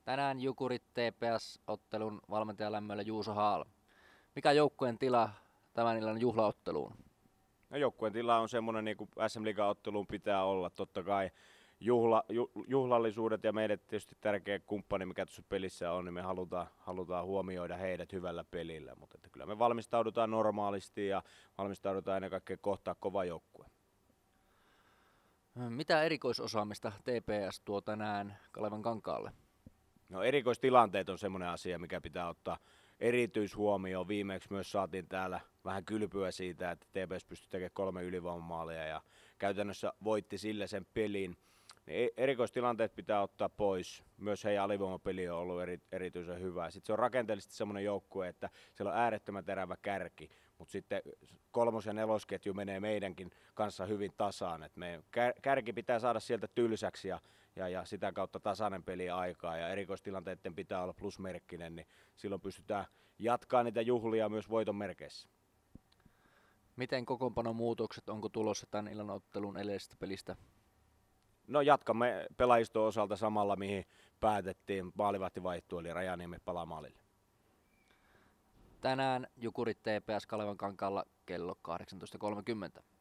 Tänään Jukurit TPS-ottelun valmentajalämmöllä Juuso Haal. Mikä joukkueen tila tämän illan juhlaotteluun? No, joukkueen tila on semmoinen, niin kuin SM Liiga-otteluun pitää olla. Totta kai juhlallisuudet ja meille tietysti tärkeä kumppani, mikä tuossa pelissä on, niin me halutaan huomioida heidät hyvällä pelillä. Mutta että kyllä me valmistaudutaan normaalisti ja valmistaudutaan ennen kaikkea kohtaa kova joukkue. Mitä erikoisosaamista TPS tuo tänään Kalevan kankaalle? No, erikoistilanteet on semmoinen asia, mikä pitää ottaa erityishuomioon. Viimeksi myös saatiin täällä vähän kylpyä siitä, että TPS pystyi tekemään 3 ylivoimamaalia ja käytännössä voitti sillä sen pelin. Erikoistilanteet pitää ottaa pois. Myös heidän alivoimapeli on ollut erityisen hyvä. Sitten se on rakenteellisesti semmoinen joukkue, että siellä on äärettömän terävä kärki, mutta sitten 3. ja 4. ketju menee meidänkin kanssa hyvin tasaan. Et meidän kärki pitää saada sieltä tylsäksi ja sitä kautta tasainen peli aikaa ja erikoistilanteiden pitää olla plusmerkkinen, niin silloin pystytään jatkaa niitä juhlia myös voiton merkeissä. Miten kokoonpanomuutokset, onko tulossa tämän illan ottelun edellisestä pelistä? No, jatkamme pelaajiston osalta samalla, mihin päätettiin. Maalivahti vaihtuu, eli Rajaniemi palaa maalille. Tänään Jukurit TPS Kalevan kankaalla kello 18.30.